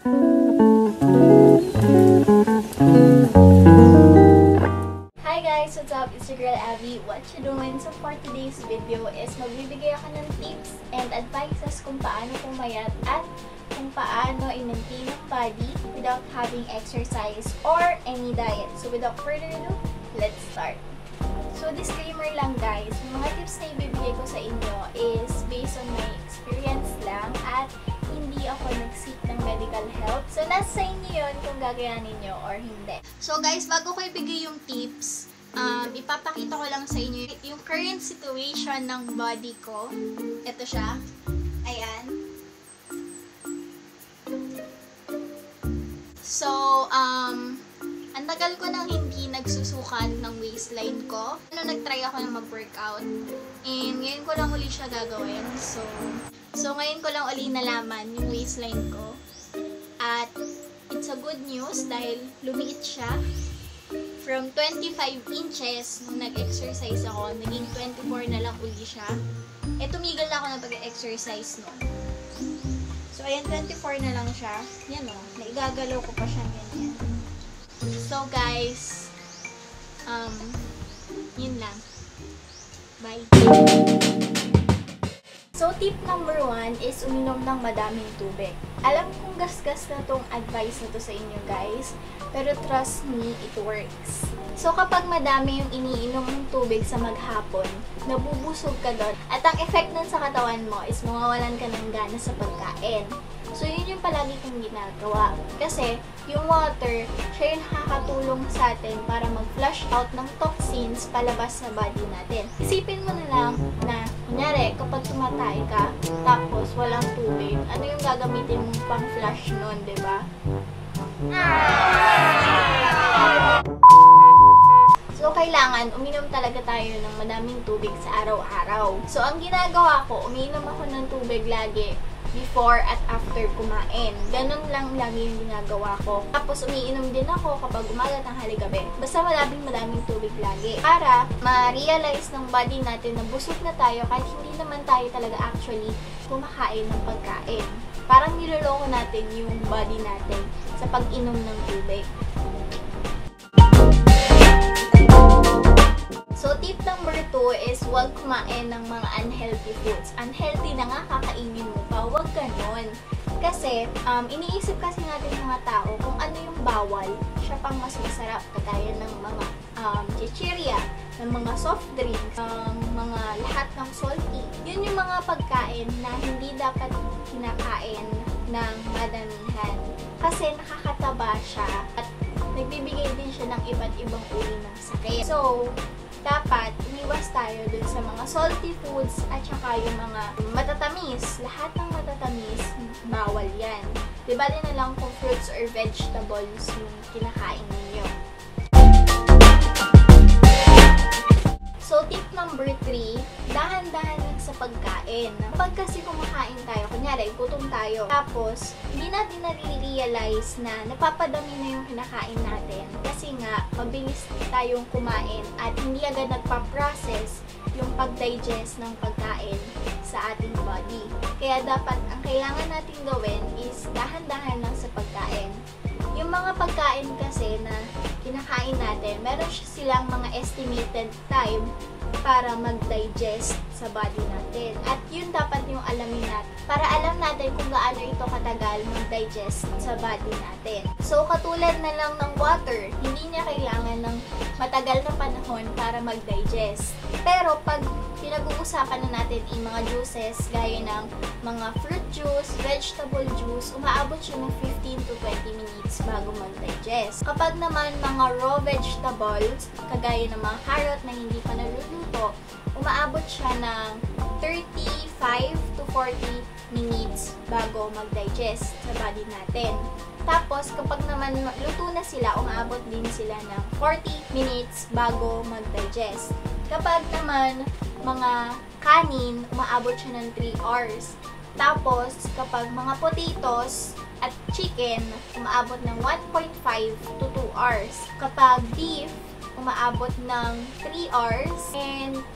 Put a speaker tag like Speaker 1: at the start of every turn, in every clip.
Speaker 1: Hi guys! What's up? It's your girl Abby. What you doing? So for today's video is magbibigay ako ng tips and advices kung paano pumayat at kung paano i-maintain ang body without having exercise or any diet. So without further ado, let's start! So disclaimer lang guys, yung mga tips na ibibigay ko sa inyo is based on my experience lang at hindi ako nag-seek ng medical help. So nasa inyo yun kung gagayanin nyo or hindi. So guys, bago ko ibigay yung tips, ipapakita ko lang sa inyo yung current situation ng body ko. Ito siya. Ayan. So, ang tagal ko nang hindi nagsusukat ng waistline ko. Nag-try ako ng mag-workout. And ngayon ko lang uli siya gagawin. So ngayon ko lang uli nalaman yung waistline ko. At it's a good news dahil lumiit siya. From 25 inches nung nag-exercise ako, naging 24 na lang uli siya. Tumigil na ako na pag-exercise nun. So ayan, 24 na lang siya. Yan o, naigagalaw ko pa siya ganyan. So guys, yun lang. Bye! So tip number 1 is uminom ng madaming tubig. Alam kong gasgas na tong advice na to sa inyo guys, pero trust me, it works. So kapag madami yung iniinom ng tubig sa maghapon, nabubusog ka doon. At ang effect nun sa katawan mo is mawawalan ka ng gana sa pagkain. So, yun yung palagi kong ginagawa. Kasi, yung water, siya yung nakakatulong sa atin para mag-flush out ng toxins palabas sa body natin. Isipin mo na lang na, kunyari, kapag tumatay ka, tapos walang tubig, ano yung gagamitin mong pang-flush nun, diba? So, kailangan uminom talaga tayo ng madaming tubig sa araw-araw. So, ang ginagawa ko, uminom ako ng tubig lagi before at after kumain. Ganun lang lagi yung ginagawa ko. Tapos, umiinom din ako kapag umaga, tanghali, gabi. Basta madaming tubig lagi. Para ma-realize ng body natin na busog na tayo kahit hindi naman tayo talaga actually kumakain ng pagkain. Parang niloloko natin yung body natin sa pag-inom ng tubig. So, tip number 2 is huwag kumain ng mga unhealthy foods. Unhealthy na nga, kakainin mo pa. Huwag ganon. Kasi, iniisip kasi natin mga tao kung ano yung bawal, siya pang mas masarap. Kagaya ng mga chichirya, ng mga soft drinks, mga lahat ng salty. Yun yung mga pagkain na hindi dapat kinakain ng madamihan. Kasi nakakataba siya at nagbibigay din siya ng iba't ibang uri ng sakit. So, dapat umiwas tayo dun sa mga salty foods at saka yung mga matatamis. Lahat ng matatamis, bawal yan. Diba din na lang kung fruits or vegetables yung kinakain ninyo. So, tip number 3, dahan-dahan lang sa pagkain. Kapag kasi kumakain tayo, kunyari, gutom tayo, tapos, hindi natin nare-realize na napapadami na yung kinakain natin. Kasi nga, mabilis tayong kumain at hindi agad nagpa-process yung pag-digest ng pagkain sa ating body. Kaya dapat, ang kailangan natin gawin is dahan-dahan lang sa pagkain. Yung mga pagkain kasi na kinakain natin, meron silang mga estimated time para mag-digest sa body natin. At yun dapat yung alamin natin para alam natin kung gaano ito katagal mag-digest sa body natin. So, katulad na lang ng water, hindi niya kailangan ng matagal na panahon para mag-digest. Pero, pag pinag-uusapan na natin yung mga juices, gaya ng mga fruit juice, vegetable juice, umaabot siya ng 15 to 20 minutes bago mag-digest. Kapag naman mga raw vegetables, kagaya ng mga carrot na hindi pa naluluto, umaabot siya ng 35 to 40 minutes bago mag-digest sa body natin. Tapos, kapag naman luto na sila, umaabot din sila ng 40 minutes bago mag-digest. Kapag naman mga kanin, umaabot siya ng 3 hours. Tapos, kapag mga potatoes at chicken, umaabot ng 1.5 to 2 hours. Kapag beef, umaabot ng 3 hours. And ang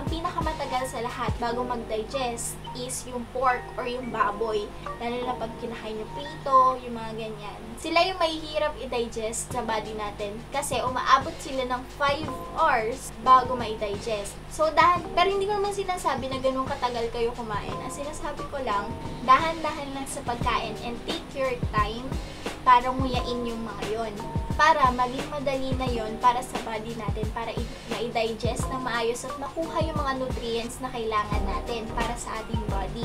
Speaker 1: pinakamatagal sa lahat bago mag-digest is yung pork or yung baboy. Lalo na pag kinakain yung prito, yung mga ganyan. Sila yung mahihirap i-digest sa body natin kasi umaabot sila ng 5 hours bago ma-digest. So, pero hindi ko naman sinasabi na ganun katagal kayo kumain. Ang sinasabi ko lang, dahan-dahan lang sa pagkain and take your time para nguyain yung mga yon. Para maging madali na yon para sa body natin, para ma-digest na maayos at makuha yung mga nutrients na kailangan natin para sa ating body.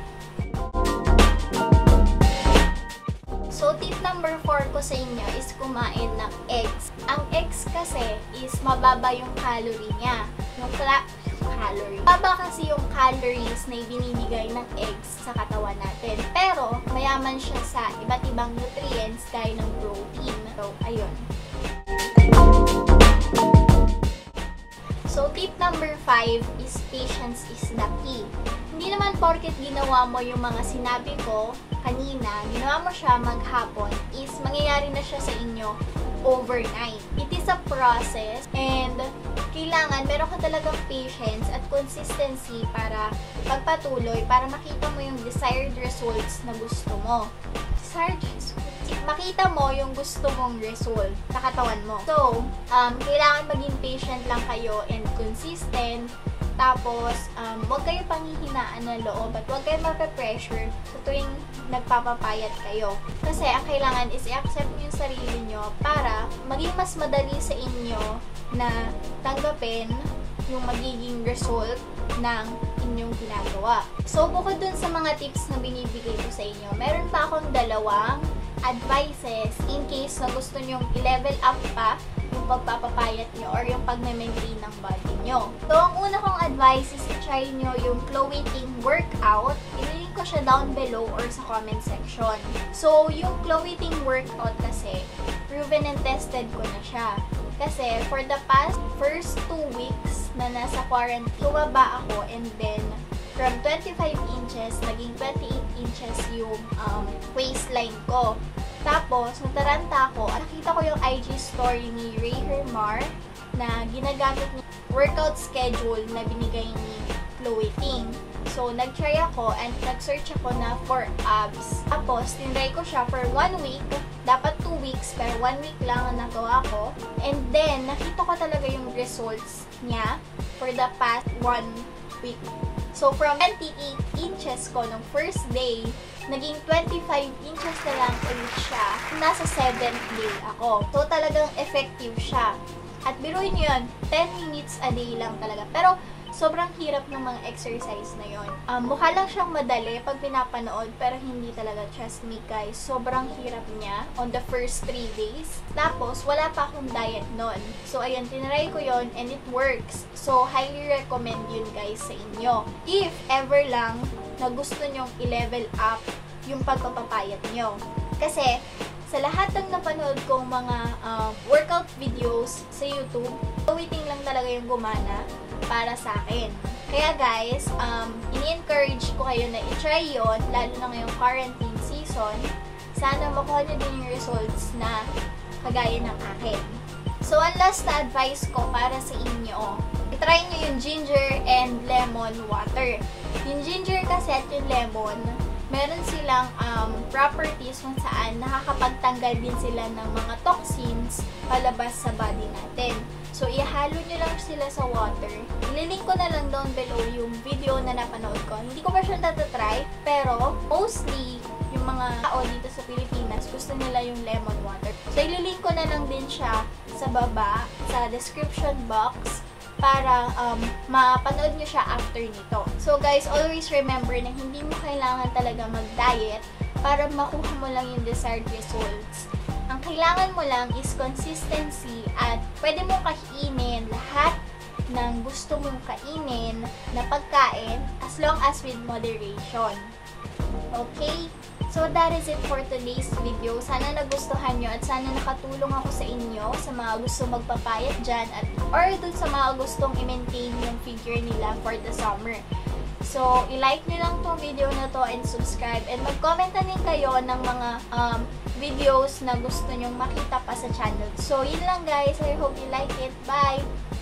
Speaker 1: So, tip number 4 ko sa inyo is kumain ng eggs. Ang eggs kasi is mababa yung calorie niya. Mababa kasi yung calories na ibinibigay ng eggs sa katawan natin. Pero, mayaman siya sa iba't ibang nutrients gaya ng protein. So, ayun. So, tip number 5 is patience is the key. Hindi naman porket ginawa mo yung mga sinabi ko kanina, ginawa mo siya maghapon, is mangyayari na siya sa inyo overnight. It is a process and kailangan meron ka talagang patience at consistency para pagpatuloy, para makita mo yung desired results na gusto mo. Makita mo yung gusto mong result sa katawan mo. So, kailangan maging patient lang kayo and consistent. Tapos, huwag kayo panghihinaan ng loob at huwag kayo mape-pressure sa tuwing nagpapapayat kayo. Kasi ang kailangan is i-accept nyo yung sarili nyo para maging mas madali sa inyo na tanggapin yung magiging result ng inyong ginagawa. So, bukod dun sa mga tips na binibigay ko sa inyo, meron pa akong dalawang advices in case na gusto nyong i-level up pa yung pagpapapayat nyo or yung pag-maintain ng body nyo. So, ang una kong advice is i-try nyo yung Chloe-Ting workout. Ililink ko siya down below or sa comment section. So, yung Chloe-Ting workout kasi, proven and tested ko na siya. Kasi, for the first 2 weeks na nasa quarantine, tumaba ako and then, from 25 inches, naging 28 inches yung waistline ko. Tapos, nataranta ako at nakita ko yung IG story ni Ray Hermar na ginagamit ni workout schedule na binigay ni Chloe-Ting. So, nag-try ako and nag-search ako na for abs. Tapos, tinry ko siya for 1 week. Dapat 2 weeks, pero 1 week lang ang nagawa ko. And then, nakita ko talaga yung results niya for the past 1 week. So, from 28 inches ko nung first day, naging 25 inches na lang ulit siya. Nasa 7th day ako. So, talagang effective siya. At biruin nyo yun, 10 minutes a day lang talaga. Pero, sobrang hirap ng mga exercise na yun. Mukha lang siyang madali pag pinapanood, pero hindi talaga. Trust me guys, sobrang hirap niya on the first 3 days. Tapos, wala pa akong diet nun. So, ayan, tinry ko yun and it works. So, highly recommend yun guys sa inyo. If ever lang na gusto nyong i-level up yung pagpapapayat nyo. Kasi, sa lahat ng napanood kong mga workout videos sa YouTube, Chloe-Ting lang talaga yung gumana para sa akin. Kaya guys, ini-encourage ko kayo na i-try yun, lalo na ngayong quarantine season. Sana makuha nyo din yung results na kagaya ng akin. So, ang last na advice ko para sa inyo, i-try nyo yung ginger and lemon water. Yung ginger kasi at yung lemon, meron silang properties kung saan nakakapagtanggal din sila ng mga toxins palabas sa body natin. So, ihalo nyo lang sila sa water. Ililink ko na lang down below yung video na napanood ko. Hindi ko pa siya natatry, pero mostly, yung mga tao dito sa Pilipinas, gusto nila yung lemon water. So, ililink ko na lang din siya sa baba, sa description box, para mapanood nyo siya after nito. So guys, always remember na hindi mo kailangan talaga mag-diet para makuha mo lang yung desired results. Ang kailangan mo lang is consistency at pwede mo kainin lahat ng gusto mong kainin na pagkain as long as with moderation. Okay? So, that is it for today's video. Sana nagustuhan nyo at sana nakatulong ako sa inyo sa mga gusto magpapayat dyan at or dun sa mga gustong i-maintain yung figure nila for the summer. So, i-like nyo lang tong video na to and subscribe and mag-comment na din kayo ng mga videos na gusto nyong makita pa sa channel. So, yun lang guys. I hope you like it. Bye!